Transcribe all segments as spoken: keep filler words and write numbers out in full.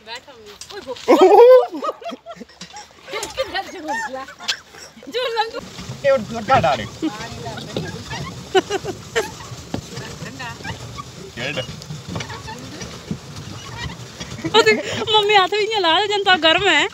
Mummy हाथ भी ला जनता गर्म है।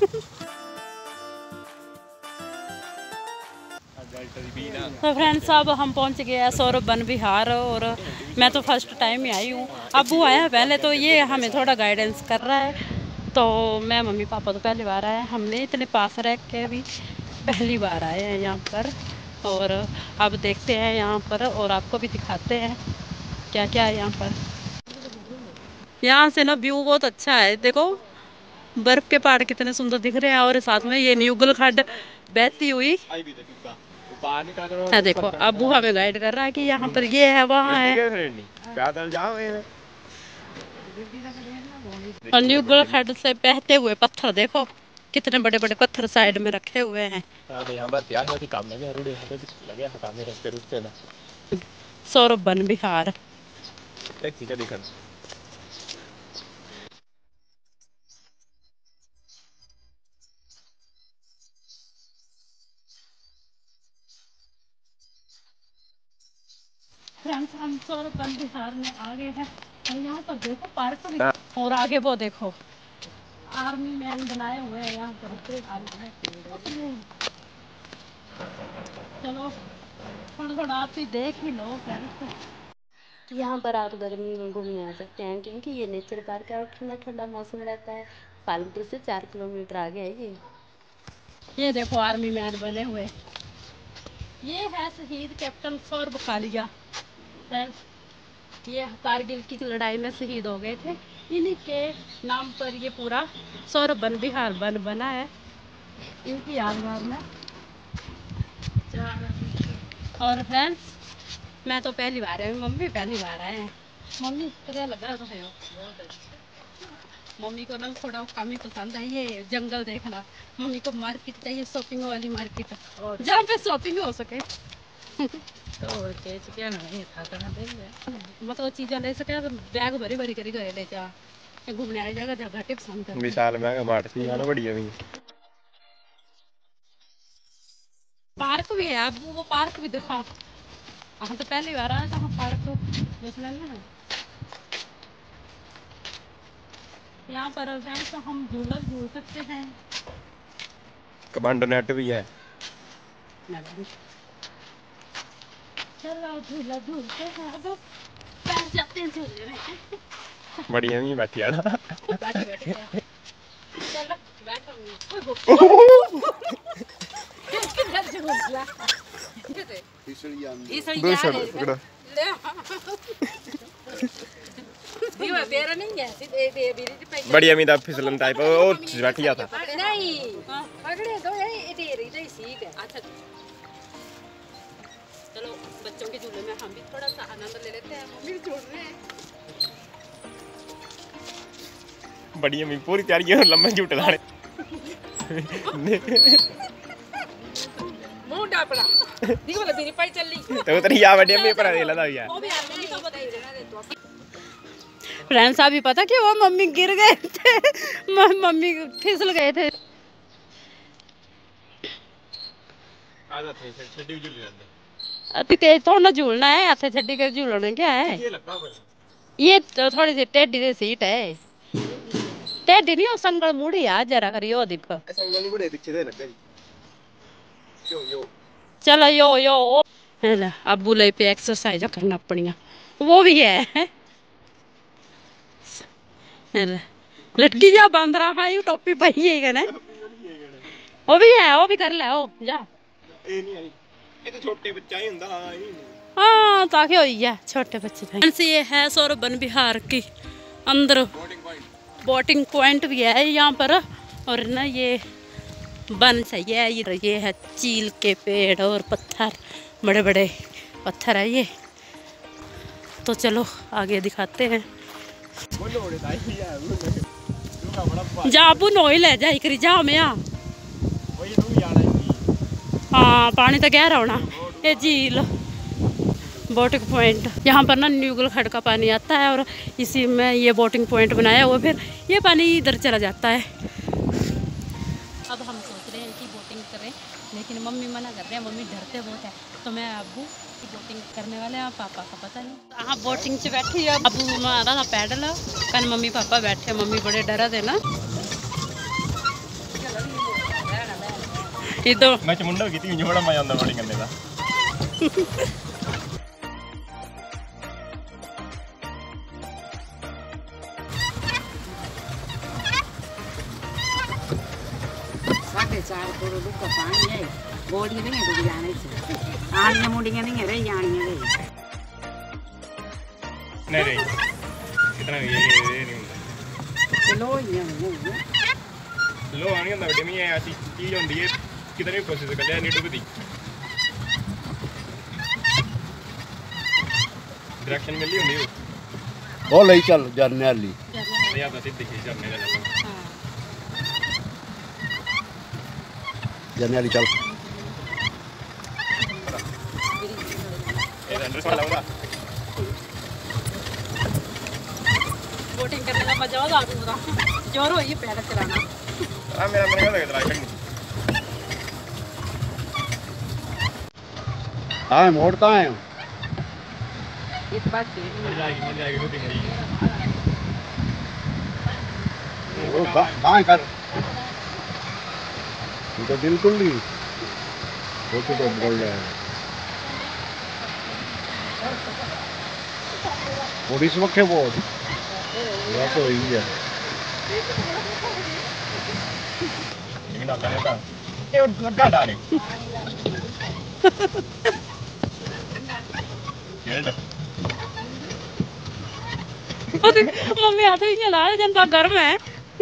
तो फ्रेंड्स अब हम पहुंच गए हैं सौरभ वन विहार और मैं तो फर्स्ट टाइम ही आई हूँ। अबू आया है पहले तो ये हमें थोड़ा गाइडेंस कर रहा है। तो मैं मम्मी पापा तो पहली बार आए हैं, हमने इतने पास रह के भी पहली बार आए हैं यहाँ पर। और अब देखते हैं यहाँ पर और आपको भी दिखाते हैं क्या क्या है यहाँ पर। यहाँ से ना व्यू बहुत अच्छा है, देखो बर्फ के पहाड़ कितने सुंदर दिख रहे हैं और साथ में ये न्यूगल खड्ड बहती हुई है। देखो अबू हमें गाइड कर रहा है कि यहाँ पर ये है वहाँ है। और न्यूगल खड्ड से बहते हुए पत्थर देखो कितने बड़े बड़े पत्थर साइड में रखे हुए हैं। सौरभ वन विहार हम सौरभ वन विहार में आ गए हैं और यहाँ पर देखो पार्क भी और आगे वो देखो आर्मी मैन बनाए हुए हैं यहाँ पर। चलो थोड़ा थोड़ा आप ही देख ही लो फ्रेंड्स। यहाँ पर आप गर्मी में घूमने आ सकते हैं क्योंकि ये नेचर पार्क है और ठंडा ठंडा मौसम रहता है। पालमपुर से चार किलोमीटर आगे है ये। ये देखो आर्मी मैन बने हुए, ये है शहीद कैप्टन सौरभ कालिया। ये कारगिल की लड़ाई में शहीद हो गए थे, इन्हीं के नाम पर ये पूरा सौरभ वन विहार वन बना है इनकी यादगार में। और फ्रेंड्स मैं तो पहली बार आई, मम्मी पहली बार आए हैं। मम्मी क्या लगा तो है मम्मी को ना थोड़ा कम ही पसंद है ये जंगल देखना। मम्मी को मार्केट चाहिए, शॉपिंग वाली मार्केट जहाँ पे शॉपिंग हो सके। तो क्या नहीं था मतलब चीज़ें ले सके बैग भरी भरी करी गए ले जा घूमने आई जगह जगह टिप्स हम कर विशाल महंगा मार्ट थी यार बढ़िया भी पार्क भी है। अब वो पार्क भी दिखा, हम तो पहली बार आए तो हम पार्क तो देख लेंगे ना। यहाँ पर तो हम झूला झूल सकते हैं, कमांडो नेट भी है। चलो झूला झूलते हैं अब बैठ जाते हैं झूले में। बढ़िया नहीं बैठी है ना चलो बैठो किधर झूला दो सौ पकड़ो तेरा नहीं है बढ़िया मीदा फिसलन टाइप ओ बैठ गया था नहीं पकड़े तो ये तेरी तो सीख है। अच्छा चलो बच्चों के झूले में हम भी थोड़ा सा आनंद ले लेते हैं। मम्मी भी झूल रहे हैं बढ़िया मी पूरी तैयारी है लंबे झूठ लाने मुंह डापड़ा देखो वाला तेरी पाई चल ली तो उतरी या बढ़िया मी पर लगा यार वो भी आने तो बता दे तो फ्रेंड्स अभी पता कि वो मम्मी गिर गए थे, मम्मी फिसल गए थे। अति तेज तो ना झूलना है, ऐसे छड्डी के झूलने क्या है ये तो थोड़ी सी टेढ़ी सी सीट है, टेढ़ी नहीं हो संगल मुड़ी आ जरा करियो दीप चलो यो यो है अब बुले पे एक्सरसाइज करना पड़िया वो भी है लटकी जा बांध रहा है टोपी पही है ना वो भी है वो भी कर ले ओ जा ए नहीं आई ये तो छोटे बच्चा ही हुंदा हां ताकि होई है छोटे बच्चे फ्रेंड्स। ये है सौरभ वन विहार की अंदर बोटिंग पॉइंट भी है यहाँ पर और ना ये वन सही है ये ये है चील के पेड़ और पत्थर बड़े बड़े पत्थर है ये। तो चलो आगे दिखाते हैं जा अबू नोई ले जा करी जा में हाँ पानी तो गहरा होना ये झील बोटिंग पॉइंट। यहाँ पर ना न्यूगल खड़ का पानी आता है और इसी में ये बोटिंग पॉइंट बनाया हुआ, फिर ये पानी इधर चला जाता है। अब हम सोच रहे हैं कि बोटिंग करें, लेकिन मम्मी मना कर रहे हैं, मम्मी डरते बहुत है। तो मैं अबू की बोटिंग करने वाले हैं, पापा का पता नहीं। हाँ बोटिंग से बैठी है अबू मारा था पैडल, कल मम्मी पापा बैठे, मम्मी बड़े डरा थे ना। तो मैं चमुंडा की थी, बड़ा मजा आता बोटिंग करने का। साढ़े चार करोड़ का पानी है, बोड़ी नहीं है डूब जाने से, आनियां मुंडियां नहीं है रे, आनियां रे नहीं नहीं इतना ये ये नहीं होता। लो ही है लो आनी होता बेटे, मैं ऐसी चीज होती है कितनी कोशिश कर लिया नहीं डूबती। डायरेक्शन मिली होनी वो ले चल झरने वाली या तो सीधी खींच झरने का चल झरने वाली चल। ये अंदर वाला होगा बोटिंग करने का मजा होगा आपको बता, जोर हो ये पैर चलाना। हां मेरा मन कर रहा है हाँ मोड़ता है इस बात से मजा आएगी मजा आएगी शूटिंग करेगी। वो कहाँ कर तू तो बिल्कुल नहीं वो तो बोल रहा है और इस वक्त है वो या तो ही है ये ना करता ये लगा डाले ये मम्मी आते ही चला जनता गर्म है।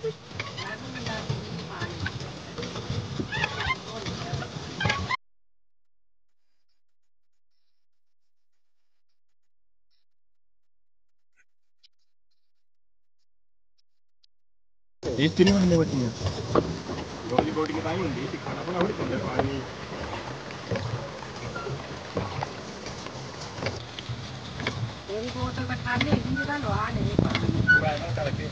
इस दिन में बची है गोली बॉडी के टाइम होती है खाना बना बड़ी अंदर पानी एक बोतल में खाली हिंदी का लो आ नहीं पानी पूरा ना करके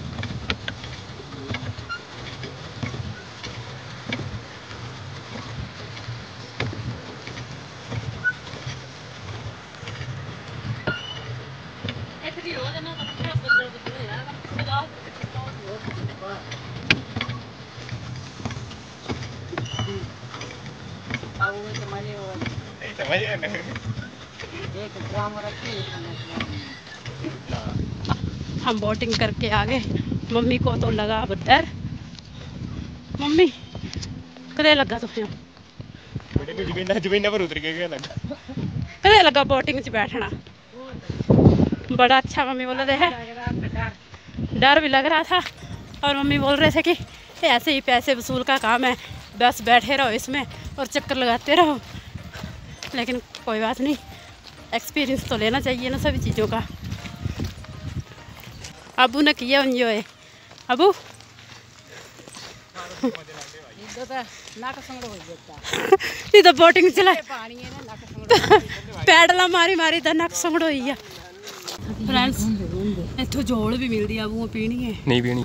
ऐसे हो जाना तो बदल बदल यार खुदा अब वो तो मजे हो समझ गए एक ड्राम रखी हम बोटिंग करके आ गए। मम्मी को तो लगा अब डर। मम्मी कदे लगा तुझे बेटे कुछ भी ना जमीन पर उतर के गया लगा कदे लगा बोटिंग च बैठना बड़ा अच्छा। मम्मी बोल रहे हैं डर भी लग रहा था और मम्मी बोल रहे थे कि ऐसे ही पैसे वसूल का काम है, बस बैठे रहो इसमें और चक्कर लगाते रहो। लेकिन कोई बात नहीं, एक्सपीरियंस तो लेना चाहिए ना सभी चीज़ों का। अबू ने किया एंजॉय अबू ये तो बोटिंग चला पैडला मारी मारी तो नक संगड़ होई है। फ्रेंड्स इत्थों जोड़ भी मिलदी आ वो पीनी है नहीं पीनी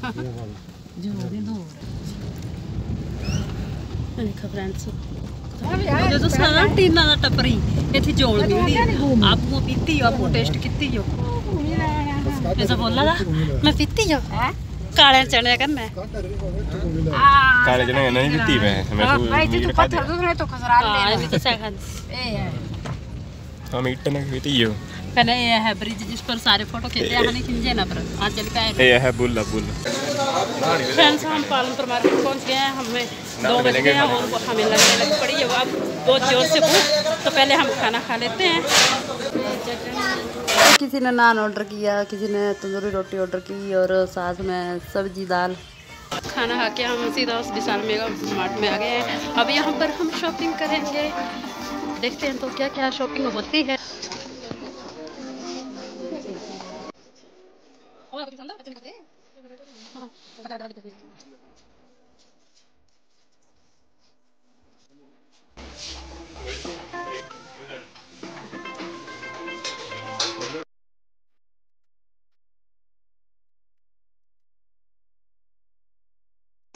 देखो फ्रेंड्स जो तो सारा टीना दा टपरी इत्थे जोड़ मिलदी आप वो पीती हो आप टेस्ट कीती हो ऐसा बोला था मैं पीती हो काले चने करना काले चने नहीं पीती मैं मैं भाई जी तो पत्थर दूसरे तो खसरा हां ले ये तो सेकंड ए है हम मीट नहीं पीती हो कने ये है ब्रिज जिस पर सारे फोटो खींचे हैं नहीं खिंचे ना पर आज चल पे ये है बुल्ला बुल्ला फ्रेंड्स हम पालनपुर मार्केट पहुंच गए हैं। हमें दो बज गए हैं और हमें लगने लग पड़ी है अब बहुत जोर से भूख, तो पहले हम खाना खा लेते हैं। किसी ने नान ऑर्डर किया, किसी ने तंदूरी रोटी ऑर्डर की और साथ में सब्जी दाल। खाना खा के हम सीधा उस विशाल मेगा मार्ट में आ गए हैं। अब यहाँ पर हम शॉपिंग करेंगे, देखते हैं तो क्या क्या शॉपिंग होती है।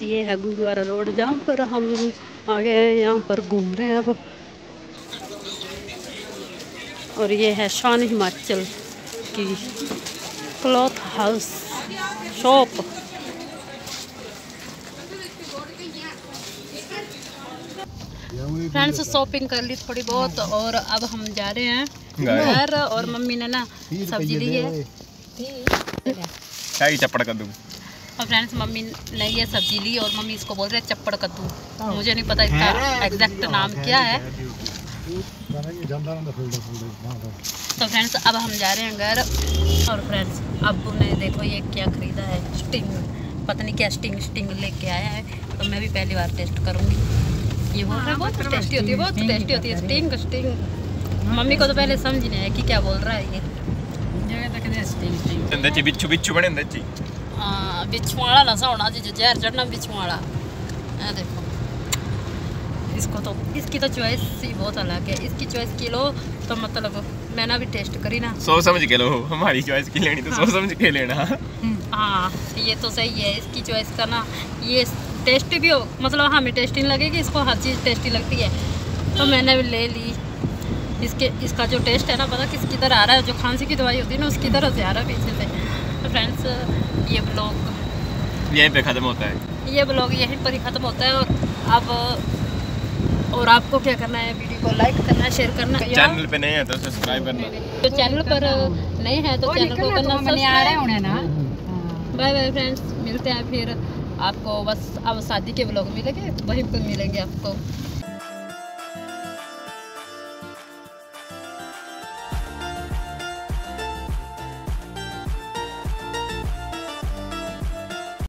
ये है गुरुद्वारा रोड जहाँ पर हम आगे यहाँ पर घूम रहे हैं अब। और ये है शान हिमाचल की cloth house shop. Friends shopping कर ली थोड़ी बहुत और अब हम जा रहे हैं घर। और मम्मी ने ना सब्जी ली है क्या चप्पड़ कर दूँ। और फ्रेंड्स मम्मी ने ये सब्जी ली और मम्मी इसको बोल रहे हैं चप्पड़ कद्दू। मुझे नहीं पता इसका एग्जैक्ट नाम क्या है। तो फ्रेंड्स अब हम जा रहे हैं घर। और फ्रेंड्स अब्बू ने देखो ये क्या खरीदा है, स्टिंग, पता नहीं क्या स्टिंग स्टिंग लेके आया है। तो मैं भी पहली बार टेस्ट करूँगी। ये बोल रहा है बहुत टेस्टी होती है, बहुत टेस्टी होती है स्टिंग स्टिंग। मम्मी को तो पहले समझ नहीं आया कि क्या बोल रहा है ये। बिच्छू बिच्छू बने हाँ बिछुआड़ा नशा होना जी, जहर चढ़ना बिछुआड़ा। देखो इसको तो इसकी तो चॉइस ही बहुत अलग है। इसकी चॉइस की लो तो मतलब मैंने भी टेस्ट करी ना, सोच समझ के लो। हमारी चॉइस की लेनी तो सोच समझ के लेना। हाँ ये तो सही है। इसकी चॉइस का ना ये टेस्टी भी हो, मतलब हमें टेस्टी नहीं लगेगी, इसको हर चीज़ टेस्टी लगती है। तो मैंने भी ले ली। इसके इसका जो टेस्ट है ना पता किस किधर आ रहा है, जो खांसी की दवाई होती है ना उसकी तरह से आ रहा है पीछे से। तो फ्रेंड्स ये ब्लॉग यहीं पे ख़त्म होता है। ये ब्लॉग यहीं पर ही ख़त्म होता है। और अब और आपको क्या करना है, वीडियो को लाइक करना, शेयर करना। चैनल पे नहीं है तो सब्सक्राइब करना। तो चैनल पर नहीं है तो चैनल को करना सब्सक्राइब। बाय बाय फ्रेंड्स, मिलते हैं फिर आपको। बस अब शादी के ब्लॉग मिलेंगे, वहीं पर मिलेंगे आपको।